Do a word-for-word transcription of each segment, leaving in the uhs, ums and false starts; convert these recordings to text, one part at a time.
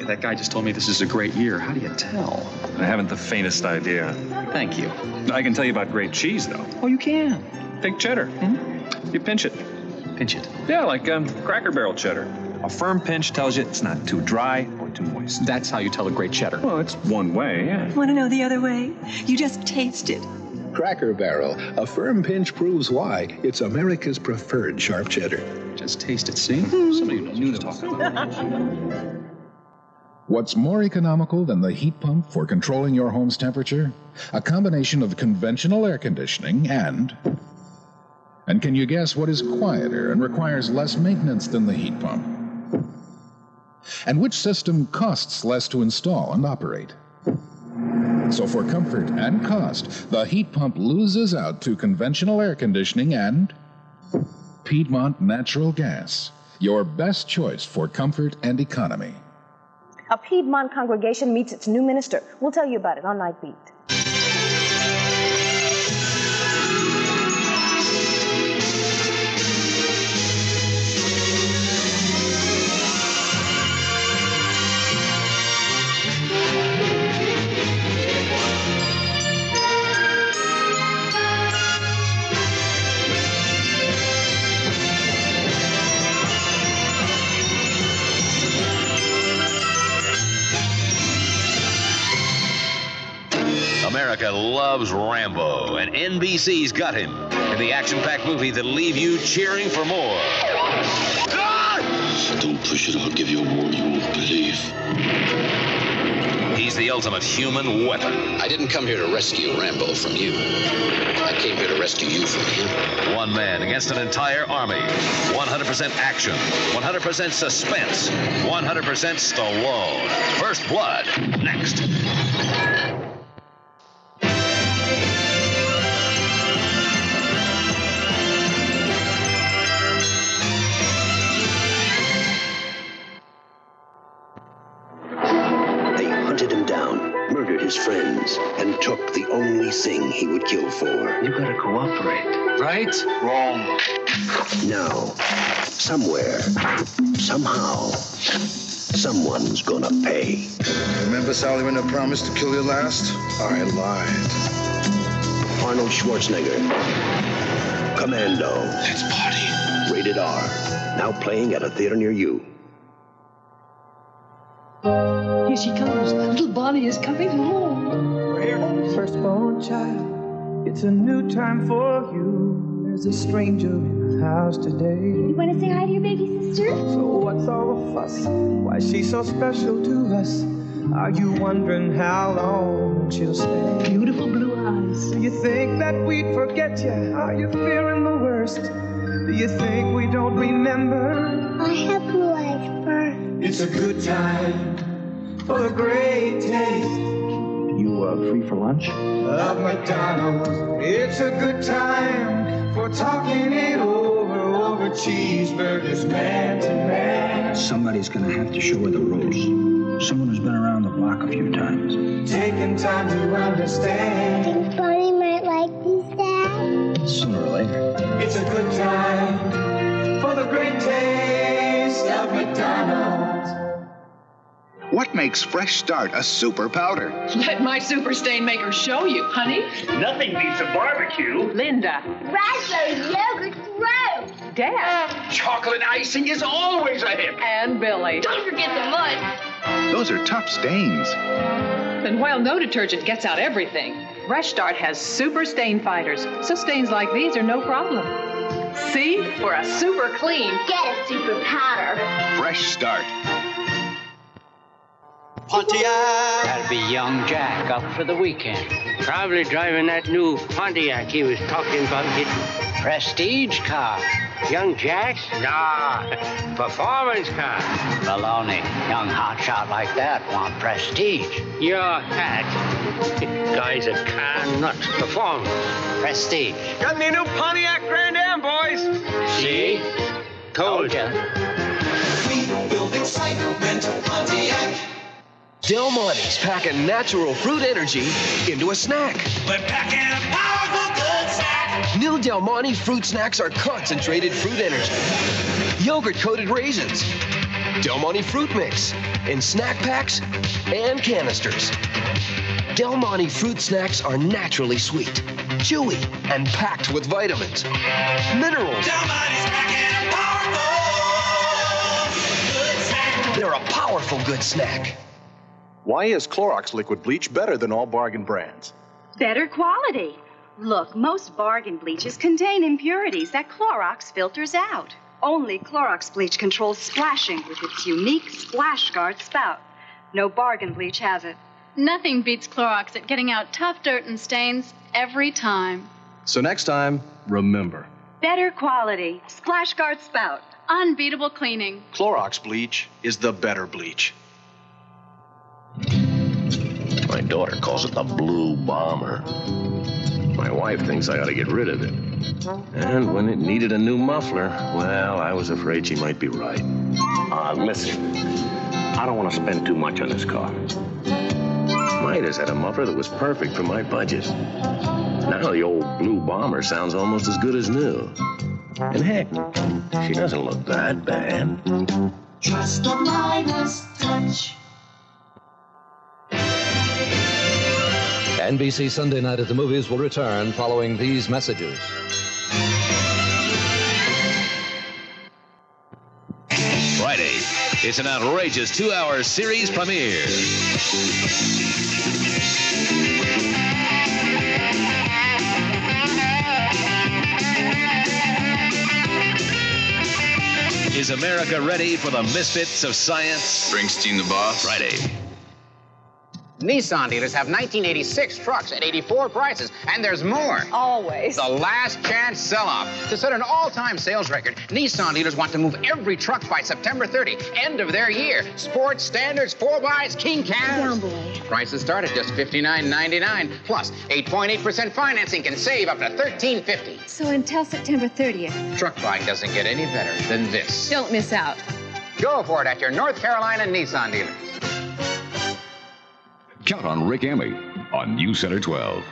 That guy just told me this is a great year. How do you tell? I haven't the faintest idea. Thank you. I can tell you about great cheese, though. Oh, you can? Take cheddar. Mm-hmm. You pinch it. Pinch it? Yeah, like um, Cracker Barrel cheddar. A firm pinch tells you it's not too dry or too moist. That's how you tell a great cheddar. Well, it's one way, yeah. Want to know the other way? You just taste it. Cracker Barrel. A firm pinch proves why. It's America's preferred sharp cheddar. Just taste it, see? Somebody who knows what he's talking about. What's more economical than the heat pump for controlling your home's temperature? A combination of conventional air conditioning and... And can you guess what is quieter and requires less maintenance than the heat pump? And which system costs less to install and operate? So for comfort and cost, the heat pump loses out to conventional air conditioning and Piedmont natural gas, your best choice for comfort and economy. A Piedmont congregation meets its new minister. We'll tell you about it on Night Beat. America loves Rambo, and N B C's got him in the action-packed movie that'll leave you cheering for more. Don't push it. I'll give you a war you won't believe. He's the ultimate human weapon. I didn't come here to rescue Rambo from you. I came here to rescue you from him. One man against an entire army. one hundred percent action. one hundred percent suspense. one hundred percent Stallone. First Blood. Next. His friends and took the only thing he would kill for. You gotta cooperate. Right? Wrong. Now, somewhere, somehow, someone's gonna pay. Remember, Sally, when I promised to kill you last? I lied. Arnold Schwarzenegger. Commando. Let's party. Rated R. Now playing at a theater near you. Here she comes. Little Bonnie is coming home. Firstborn child, it's a new time for you. There's a stranger in the house today. You want to say hi to your baby sister? So what's all the fuss? Why she's so special to us? Are you wondering how long she'll stay? Beautiful blue eyes. Do you think that we'd forget you? Are you fearing the worst? Do you think we don't remember? I have blue eyes first. It's a good time for a great taste. You uh, free for lunch? Of McDonald's. It's a good time for talking it over, over cheeseburgers, man to man. Somebody's gonna have to show her the ropes. Someone who's been around the block a few times. Taking time to understand. Think Bonnie might like these, Dad? Sooner or later. It's a good time for the great taste of McDonald's. What makes Fresh Start a super powder? Let my super stain maker show you, honey. Nothing beats a barbecue. Linda. Raspberry yogurt throat. Dad. Chocolate icing is always a hit. And Billy. Don't forget the mud. Those are tough stains. And while no detergent gets out everything, Fresh Start has super stain fighters, so stains like these are no problem. See? We're a super clean. Get a super powder. Fresh Start. Pontiac! That'll be young Jack up for the weekend. Probably driving that new Pontiac he was talking about getting. Prestige car. Young Jack's? Nah, performance car. Baloney. Young hotshot like that want prestige. Your hat. Guy's a car nut. Performance. Prestige. Got me a new Pontiac Grand Am, boys. See? Told ya. We build excitement, Pontiac. Del Monte's packing natural fruit energy into a snack. We're packing a powerful good snack. New Del Monte fruit snacks are concentrated fruit energy. Yogurt-coated raisins. Del Monte Fruit Mix in snack packs and canisters. Del Monte fruit snacks are naturally sweet, chewy, and packed with vitamins, minerals. Del Monte's packing a powerful good snack. They're a powerful good snack. Why is Clorox Liquid Bleach better than all Bargain brands? Better quality. Look, most Bargain bleaches contain impurities that Clorox filters out. Only Clorox bleach controls splashing with its unique splash guard spout. No Bargain bleach has it. Nothing beats Clorox at getting out tough dirt and stains every time. So next time, remember. Better quality. Splash guard spout. Unbeatable cleaning. Clorox bleach is the better bleach. My daughter calls it the Blue Bomber. My wife thinks I ought to get rid of it. And when it needed a new muffler, well, I was afraid she might be right. Uh, listen, I don't want to spend too much on this car. Midas had a muffler that was perfect for my budget. Now the old Blue Bomber sounds almost as good as new. And heck, she doesn't look that bad. Trust the Midas touch. N B C Sunday Night at the Movies will return following these messages. Friday, it's an outrageous two-hour series premiere. Is America ready for the Misfits of Science? Springsteen the boss. Friday. Nissan dealers have nineteen eighty-six trucks at eighty-four prices, and there's more. Always. The last chance sell-off. To set an all-time sales record, Nissan dealers want to move every truck by September thirtieth, end of their year. Sports, standards, four bys, king cabs. Down, boy. Prices start at just fifty-nine ninety-nine. Plus, eight point eight percent financing can save up to thirteen fifty. So until September thirtieth. Truck buying doesn't get any better than this. Don't miss out. Go for it at your North Carolina Nissan dealers. Count on Rick Emmy on News Center twelve.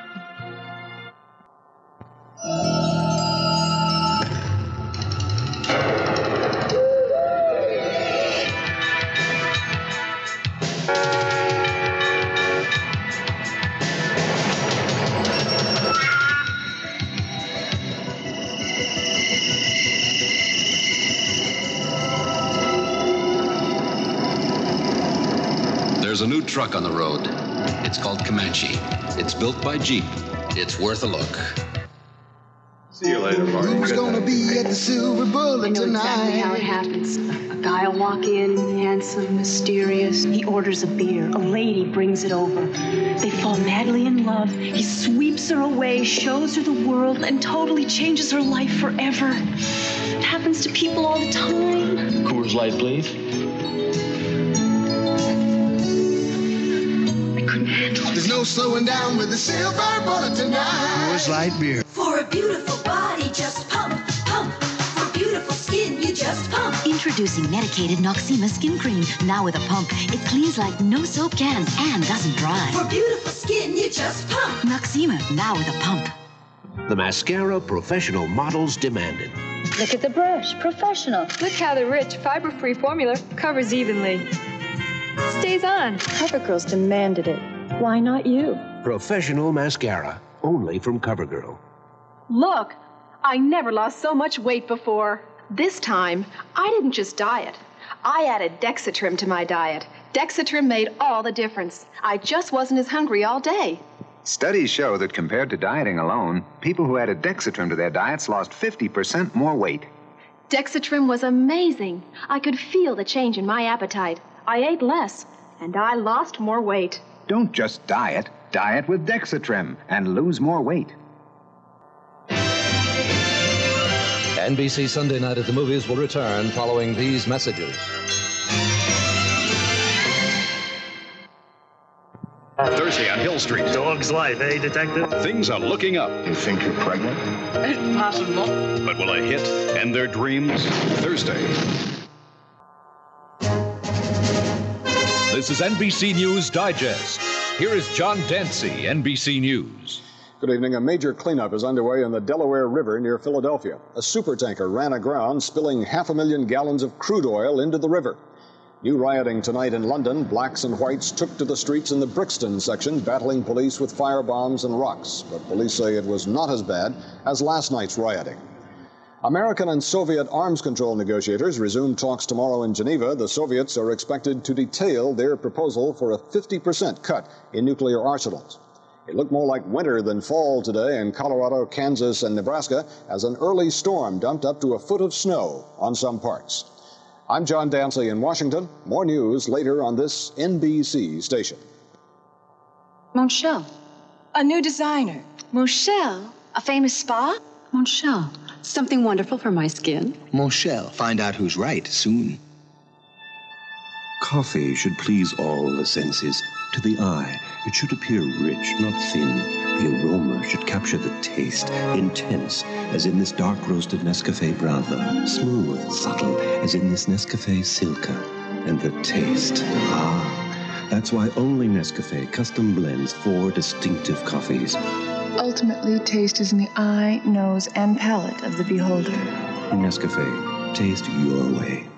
There's a new truck on the road. It's called Comanche. It's built by Jeep. It's worth a look. See you later, Marty. Who's gonna be at the Silver Bullet I know tonight? exactly how it happens. A guy will walk in, handsome, mysterious. He orders a beer. A lady brings it over. They fall madly in love. He sweeps her away, shows her the world, and totally changes her life forever. It happens to people all the time. Coors Light, please. There's no slowing down with the Silver Bullet tonight. Coors Light beer. For a beautiful body, just pump, pump. For beautiful skin, you just pump. Introducing medicated Noxema skin cream. Now with a pump. It cleans like no soap can and doesn't dry. For beautiful skin, you just pump. Noxema, now with a pump. The mascara professional models demanded. Look at the brush. Professional. Look how the rich, fiber-free formula covers evenly. Stays on. CoverGirl's demanded it. Why not you? Professional mascara, only from CoverGirl. Look, I never lost so much weight before. This time, I didn't just diet. I added Dexatrim to my diet. Dexatrim made all the difference. I just wasn't as hungry all day. Studies show that compared to dieting alone, people who added Dexatrim to their diets lost fifty percent more weight. Dexatrim was amazing. I could feel the change in my appetite. I ate less, and I lost more weight. Don't just diet. Diet with Dexatrim and lose more weight. N B C Sunday Night at the Movies will return following these messages. Thursday on Hill Street. Dog's life, eh, Detective? Things are looking up. You think you're pregnant? It's possible. But will a hit end their dreams? Thursday. This is N B C News Digest. Here is John Dancy, N B C News. Good evening. A major cleanup is underway in the Delaware River near Philadelphia. A supertanker ran aground, spilling half a million gallons of crude oil into the river. New rioting tonight in London. Blacks and whites took to the streets in the Brixton section, battling police with firebombs and rocks. But police say it was not as bad as last night's rioting. American and Soviet arms control negotiators resume talks tomorrow in Geneva. The Soviets are expected to detail their proposal for a fifty percent cut in nuclear arsenals. It looked more like winter than fall today in Colorado, Kansas, and Nebraska as an early storm dumped up to a foot of snow on some parts. I'm John Dancy in Washington. More news later on this N B C station. Monchel, a new designer. Monchel, a famous spa? Monchel, something wonderful for my skin. Monchel, find out who's right soon. Coffee should please all the senses. To the eye, it should appear rich, not thin. The aroma should capture the taste, intense, as in this dark roasted Nescafe Brava, smooth, subtle, as in this Nescafe Silka. And the taste, ah, that's why only Nescafe custom blends four distinctive coffees. Ultimately, taste is in the eye, nose, and palate of the beholder. Nescafe, taste your way.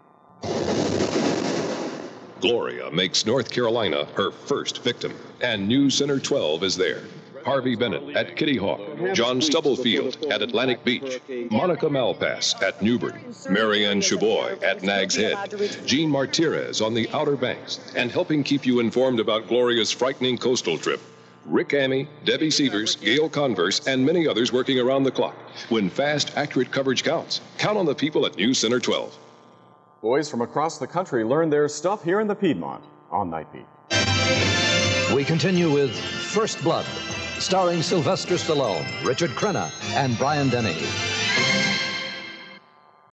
Gloria makes North Carolina her first victim, and New Center twelve is there. Harvey Bennett at Kitty Hawk, John Stubblefield at Atlantic Beach, Monica Malpass at Newbern, Marianne Chaboy at Nag's Head, Jean Martirez on the Outer Banks, and helping keep you informed about Gloria's frightening coastal trip, Rick Amy, Debbie Severs, Gail Converse, and many others working around the clock. When fast, accurate coverage counts, count on the people at New Center twelve. Boys from across the country learn their stuff here in the Piedmont on Night Beat. We continue with First Blood, starring Sylvester Stallone, Richard Crenna, and Brian Denny.